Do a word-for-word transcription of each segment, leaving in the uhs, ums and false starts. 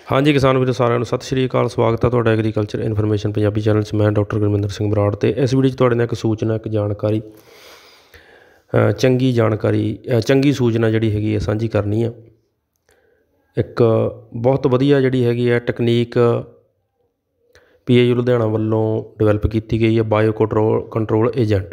हाँ जी किसान ਵੀਰੋ ਸਾਰਿਆਂ ਨੂੰ ਸਤਿ ਸ਼੍ਰੀ ਅਕਾਲ। ਸਵਾਗਤ ਹੈ ਤੁਹਾਡਾ ਐਗਰੀਕਲਚਰ ਇਨਫੋਰਮੇਸ਼ਨ ਪੰਜਾਬੀ ਚੈਨਲ 'ਚ। ਮੈਂ ਡਾਕਟਰ ਗੁਰਮਿੰਦਰ ਸਿੰਘ ਬਰਾੜ ਤੇ ਇਸ ਵੀਡੀਓ 'ਚ ਤੁਹਾਡੇ ਨਾਲ ਇੱਕ ਸੂਚਨਾ ਇੱਕ ਜਾਣਕਾਰੀ ਚੰਗੀ ਜਾਣਕਾਰੀ ਚੰਗੀ ਸੂਚਨਾ ਜਿਹੜੀ ਹੈਗੀ ਹੈ ਸਾਂਝੀ ਕਰਨੀ ਆ। ਇੱਕ ਬਹੁਤ ਵਧੀਆ ਜਿਹੜੀ ਹੈਗੀ ਹੈ technique P A U Ludhiana ਵੱਲੋਂ ਡਿਵੈਲਪ ਕੀਤੀ ਗਈ ਹੈ। Bio control control agent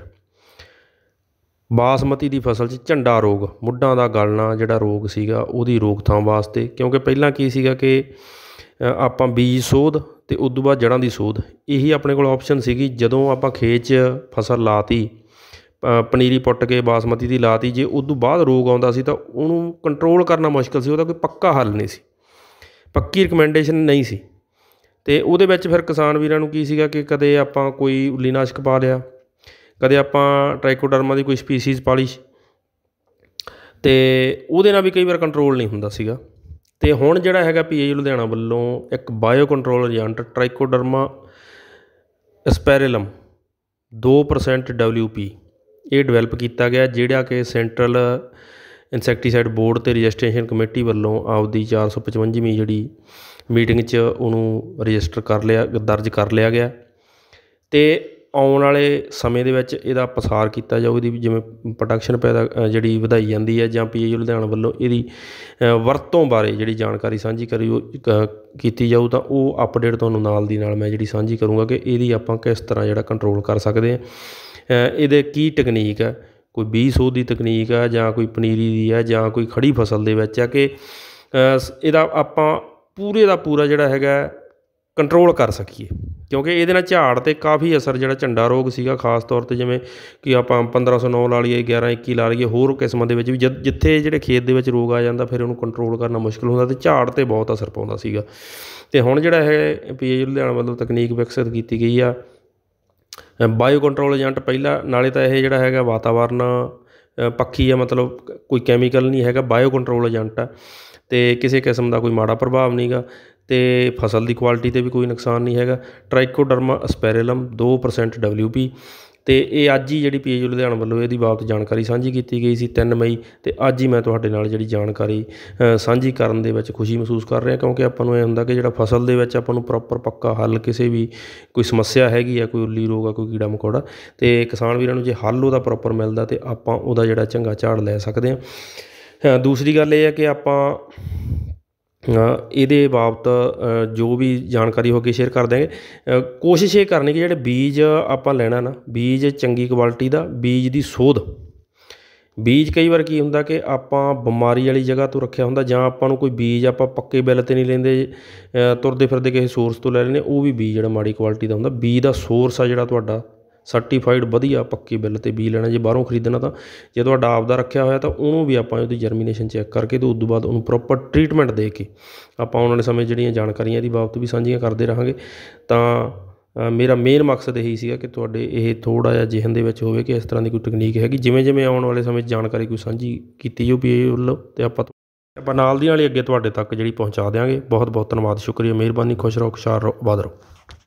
basmati ਦੀ ਫਸਲ 'ਚ ਝੰਡਾ ਰੋਗ ਮੁੱਢਾਂ ਦਾ ਗਲਣਾ ਜਿਹੜਾ ਰੋਗ ਸੀਗਾ ਉਹਦੀ ਰੋਕਥਾਮ ਵਾਸਤੇ, ਕਿਉਂਕਿ ਪਹਿਲਾਂ ਕੀ ਸੀਗਾ ਕਿ ਆਪਾਂ ਬੀਜ ਸੋਧ ਅਤੇ ਉਦੋਂ ਬਾਅਦ ਜੜ੍ਹਾਂ ਦੀ ਸੋਧ ਇਹੀ ਆਪਣੇ ਕੋਲ ਆਪਸ਼ਨ ਸੀਗੀ। ਜਦੋਂ ਆਪਾਂ ਖੇਤ 'ਚ ਫਸਲ ਲਾਤੀ, ਪਨੀਰੀ ਪੁੱਟ ਕੇ ਬਾਸਮਤੀ ਦੀ ਲਾਤੀ, ਜੇ ਉਦੋਂ ਬਾਅਦ ਰੋਗ ਆਉਂਦਾ ਸੀ ਤਾਂ ਉਹਨੂੰ ਕੰਟਰੋਲ ਕਰਨਾ ਮੁਸ਼ਕਿਲ ਸੀ। ਉਹਦਾ ਕੋਈ ਪੱਕਾ ਹੱਲ ਨਹੀਂ ਸੀ, ਪੱਕੀ ਰਿਕਮੈਂਡੇਸ਼ਨ ਨਹੀਂ ਸੀ। ਅਤੇ ਉਹਦੇ ਵਿੱਚ ਫਿਰ ਕਿਸਾਨ ਵੀਰਾਂ ਨੂੰ ਕੀ ਸੀਗਾ ਕਿ ਕਦੇ ਆਪਾਂ ਕੋਈ ਉੱਲੀਨਾਸ਼ਕ ਪਾ ਲਿਆ, ਕਦੇ ਆਪਾਂ ਟ੍ਰਾਈਕੋਡਰਮਾ ਦੀ ਕੋਈ ਸਪੀਸੀਜ਼ ਪਾ ਲਈ, ਅਤੇ ਉਹਦੇ ਨਾਲ ਵੀ ਕਈ ਵਾਰ ਕੰਟਰੋਲ ਨਹੀਂ ਹੁੰਦਾ ਸੀਗਾ। ਅਤੇ ਹੁਣ ਜਿਹੜਾ ਹੈਗਾ ਪੀ ਏ ਯੂ ਲੁਧਿਆਣਾ ਵੱਲੋਂ ਇੱਕ bio control agent Trichoderma asperellum ਦੋ ਪਰਸੈਂਟ ਡਬਲਿਊ ਪੀ ਇਹ ਡਿਵੈਲਪ ਕੀਤਾ ਗਿਆ, ਜਿਹੜਾ ਕਿ ਸੈਂਟਰਲ ਇਨਸੈਕਟੀਸਾਈਡ ਬੋਰਡ ਅਤੇ ਰਜਿਸਟ੍ਰੇਸ਼ਨ ਕਮੇਟੀ ਵੱਲੋਂ ਆਪਦੀ ਚਾਰ ਸੌ ਪਚਵੰਜਵੀਂ ਜਿਹੜੀ ਮੀਟਿੰਗ 'ਚ ਉਹਨੂੰ ਰਜਿਸਟਰ ਕਰ ਲਿਆ ਦਰਜ ਕਰ ਲਿਆ ਗਿਆ। ਅਤੇ ਆਉਣ ਵਾਲੇ ਸਮੇਂ ਦੇ ਵਿੱਚ ਇਹਦਾ ਪਸਾਰ ਕੀਤਾ ਜਾਊ। ਇਹਦੀ ਜਿਵੇਂ ਪ੍ਰੋਡਕਸ਼ਨ ਪੈਦਾ ਜਿਹੜੀ ਵਧਾਈ ਜਾਂਦੀ ਹੈ, ਜਾਂ ਪੀ ਏ ਯੂ ਲੁਧਿਆਣਾ ਵੱਲੋਂ ਇਹਦੀ ਵਰਤੋਂ ਬਾਰੇ ਜਿਹੜੀ ਜਾਣਕਾਰੀ ਸਾਂਝੀ ਕਰੀ ਕੀਤੀ ਜਾਊ, ਤਾਂ ਉਹ ਅਪਡੇਟ ਤੁਹਾਨੂੰ ਨਾਲ ਦੀ ਨਾਲ ਮੈਂ ਜਿਹੜੀ ਸਾਂਝੀ ਕਰੂੰਗਾ ਕਿ ਇਹਦੀ ਆਪਾਂ ਕਿਸ ਤਰ੍ਹਾਂ ਜਿਹੜਾ ਕੰਟਰੋਲ ਕਰ ਸਕਦੇ ਹਾਂ। ਇਹਦੇ ਕੀ ਟੈਕਨੀਕ ਹੈ, ਕੋਈ ਬੀਜ ਸੋਧ ਦੀ ਤਕਨੀਕ ਹੈ, ਜਾਂ ਕੋਈ ਪਨੀਰੀ ਦੀ ਹੈ, ਜਾਂ ਕੋਈ ਖੜੀ ਫਸਲ ਦੇ ਵਿੱਚ ਹੈ, ਕਿ ਇਹਦਾ ਆਪਾਂ ਪੂਰੇ ਦਾ ਪੂਰਾ ਜਿਹੜਾ ਹੈਗਾ ਕੰਟਰੋਲ ਕਰ ਸਕੀਏ। ਕਿਉਂਕਿ ਇਹਦੇ ਨਾਲ ਝਾੜ 'ਤੇ ਕਾਫੀ ਅਸਰ ਜਿਹੜਾ ਝੰਡਾ ਰੋਗ ਸੀਗਾ, ਖਾਸ ਤੌਰ 'ਤੇ ਜਿਵੇਂ ਕਿ ਆਪਾਂ ਪੰਦਰਾਂ ਸੌ ਨੌ ਲਾ ਲਈਏ, ਗਿਆਰਾਂ ਇੱਕੀ ਲਾ ਲਈਏ, ਹੋਰ ਕਿਸਮਾਂ ਦੇ ਵਿੱਚ ਵੀ ਜਦ ਜਿੱਥੇ ਜਿਹੜੇ ਖੇਤ ਦੇ ਵਿੱਚ ਰੋਗ ਆ ਜਾਂਦਾ ਫਿਰ ਉਹਨੂੰ ਕੰਟਰੋਲ ਕਰਨਾ ਮੁਸ਼ਕਿਲ ਹੁੰਦਾ, ਅਤੇ ਝਾੜ 'ਤੇ ਬਹੁਤ ਅਸਰ ਪਾਉਂਦਾ ਸੀਗਾ। ਅਤੇ ਹੁਣ ਜਿਹੜਾ ਹੈ ਪੀ ਏ ਯੂ ਲੁਧਿਆਣਾ ਵੱਲੋਂ ਤਕਨੀਕ ਵਿਕਸਿਤ ਕੀਤੀ ਗਈ ਆ ਬਾਇਓ ਕੰਟਰੋਲ ਏਜੰਟ। ਪਹਿਲਾਂ ਨਾਲੇ ਤਾਂ ਇਹ ਜਿਹੜਾ ਹੈਗਾ ਵਾਤਾਵਰਨ ਪੱਖੀ ਆ, ਮਤਲਬ ਕੋਈ ਕੈਮੀਕਲ ਨਹੀਂ ਹੈਗਾ, ਬਾਇਓ ਕੰਟਰੋਲ ਏਜੰਟ ਆ, ਅਤੇ ਕਿਸੇ ਕਿਸਮ ਦਾ ਕੋਈ ਮਾੜਾ ਪ੍ਰਭਾਵ ਨਹੀਂ ਗਾ, ਅਤੇ ਫਸਲ ਦੀ ਕੁਆਲਿਟੀ 'ਤੇ ਵੀ ਕੋਈ ਨੁਕਸਾਨ ਨਹੀਂ ਹੈਗਾ। ਟ੍ਰਾਈਕੋਡਰਮਾ ਐਸਪੈਰੇਲਮ ਦੋ ਪਰਸੈਂਟ ਡਬਲਿਊ ਪੀ, ਅਤੇ ਇਹ ਅੱਜ ਹੀ ਜਿਹੜੀ ਪੀ ਏ ਯੂ ਲੁਧਿਆਣਾ ਵੱਲੋਂ ਇਹਦੀ ਬਾਬਤ ਜਾਣਕਾਰੀ ਸਾਂਝੀ ਕੀਤੀ ਗਈ ਸੀ ਤਿੰਨ ਮਈ, ਅਤੇ ਅੱਜ ਹੀ ਮੈਂ ਤੁਹਾਡੇ ਨਾਲ ਜਿਹੜੀ ਜਾਣਕਾਰੀ ਸਾਂਝੀ ਕਰਨ ਦੇ ਵਿੱਚ ਖੁਸ਼ੀ ਮਹਿਸੂਸ ਕਰ ਰਿਹਾ। ਕਿਉਂਕਿ ਆਪਾਂ ਨੂੰ ਇਹ ਹੁੰਦਾ ਕਿ ਜਿਹੜਾ ਫਸਲ ਦੇ ਵਿੱਚ ਆਪਾਂ ਨੂੰ ਪ੍ਰੋਪਰ ਪੱਕਾ ਹੱਲ, ਕਿਸੇ ਵੀ ਕੋਈ ਸਮੱਸਿਆ ਹੈਗੀ ਆ, ਕੋਈ ਉੱਲੀ ਰੋਗ ਆ, ਕੋਈ ਕੀੜਾ ਮਕੌੜਾ, ਅਤੇ ਕਿਸਾਨ ਵੀਰਾਂ ਨੂੰ ਜੇ ਹੱਲ ਉਹਦਾ ਪ੍ਰੋਪਰ ਮਿਲਦਾ ਤਾਂ ਆਪਾਂ ਉਹਦਾ ਜਿਹੜਾ ਚੰਗਾ ਝਾੜ ਲੈ ਸਕਦੇ ਹਾਂ। ਦੂਸਰੀ ਗੱਲ ਇਹ ਹੈ ਕਿ ਆਪਾਂ ਇਹਦੇ ਬਾਬਤ ਜੋ ਵੀ ਜਾਣਕਾਰੀ ਹੋ ਕੇ ਸ਼ੇਅਰ ਕਰ ਦਿਆਂਗੇ। ਕੋਸ਼ਿਸ਼ ਇਹ ਕਰਨੀ ਕਿ ਜਿਹੜੇ ਬੀਜ ਆਪਾਂ ਲੈਣਾ ਨਾ, ਬੀਜ ਚੰਗੀ ਕੁਆਲਿਟੀ ਦਾ, ਬੀਜ ਦੀ ਸੋਧ। ਬੀਜ ਕਈ ਵਾਰ ਕੀ ਹੁੰਦਾ ਕਿ ਆਪਾਂ ਬਿਮਾਰੀ ਵਾਲੀ ਜਗ੍ਹਾ ਤੋਂ ਰੱਖਿਆ ਹੁੰਦਾ, ਜਾਂ ਆਪਾਂ ਨੂੰ ਕੋਈ ਬੀਜ ਆਪਾਂ ਪੱਕੇ ਬਿੱਲ 'ਤੇ ਨਹੀਂ ਲੈਂਦੇ, ਤੁਰਦੇ ਫਿਰਦੇ ਕਿਸੇ ਸੋਰਸ ਤੋਂ ਲੈ ਲੈਂਦੇ, ਉਹ ਵੀ ਬੀਜ ਜਿਹੜਾ ਮਾੜੀ ਕੁਆਲਿਟੀ ਦਾ ਹੁੰਦਾ। ਬੀਜ ਦਾ ਸੋਰਸ ਆ ਜਿਹੜਾ ਤੁਹਾਡਾ ਸਰਟੀਫਾਈਡ ਵਧੀਆ ਪੱਕੇ ਬਿੱਲ 'ਤੇ ਬੀਜ ਲੈਣਾ। ਜੇ ਬਾਹਰੋਂ ਖਰੀਦਣਾ ਤਾਂ ਜੇ ਤੁਹਾਡਾ ਆਪਦਾ ਰੱਖਿਆ ਹੋਇਆ ਤਾਂ ਉਹਨੂੰ ਵੀ ਆਪਾਂ ਉਹਦੀ ਜਰਮੀਨੇਸ਼ਨ ਚੈੱਕ ਕਰਕੇ ਅਤੇ ਉਸ ਤੋਂ ਬਾਅਦ ਉਹਨੂੰ ਪ੍ਰੋਪਰ ਟਰੀਟਮੈਂਟ ਦੇ ਕੇ ਆਪਾਂ ਆਉਣ ਵਾਲੇ ਸਮੇਂ ਜਿਹੜੀਆਂ ਜਾਣਕਾਰੀਆਂ ਇਹਦੀ ਬਾਬਤ ਵੀ ਸਾਂਝੀਆਂ ਕਰਦੇ ਰਹਾਂਗੇ। ਤਾਂ ਮੇਰਾ ਮੇਨ ਮਕਸਦ ਇਹੀ ਸੀਗਾ ਕਿ ਤੁਹਾਡੇ ਇਹ ਥੋੜ੍ਹਾ ਜਿਹਾ ਜ਼ਿਹਨ ਦੇ ਵਿੱਚ ਹੋਵੇ ਕਿ ਇਸ ਤਰ੍ਹਾਂ ਦੀ ਕੋਈ ਤਕਨੀਕ ਹੈਗੀ। ਜਿਵੇਂ ਜਿਵੇਂ ਆਉਣ ਵਾਲੇ ਸਮੇਂ 'ਚ ਜਾਣਕਾਰੀ ਕੋਈ ਸਾਂਝੀ ਕੀਤੀ ਜਾਊ ਪੀ ਏ ਯੂ ਵੱਲੋਂ, ਅਤੇ ਆਪਾਂ ਆਪਾਂ ਨਾਲ ਦੀ ਨਾਲ ਹੀ ਅੱਗੇ ਤੁਹਾਡੇ ਤੱਕ ਜਿਹੜੀ ਪਹੁੰਚਾ ਦਿਆਂਗੇ। ਬਹੁਤ ਬਹੁਤ ਧੰਨਵਾਦ, ਸ਼ੁਕਰੀਆ, ਮਿਹਰਬਾਨੀ, ਖੁਸ਼ ਰਹੋ, ਖੁਸ਼ਹਾਲ ਰਹੋ, ਆਬਾਦ ਰਹੋ।